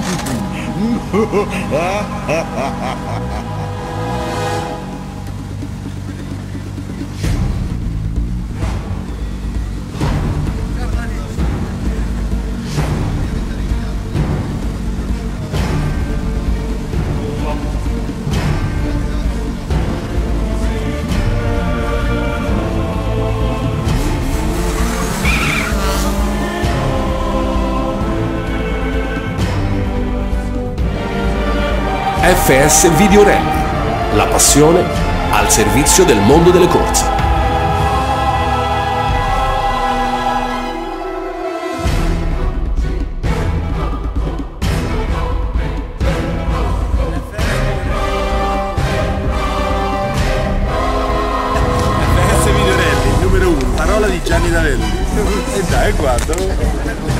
FS Video Rally, la passione al servizio del mondo delle corse. FS Video Rally, numero 1, parola di Gianni Davelli. E dai, guarda.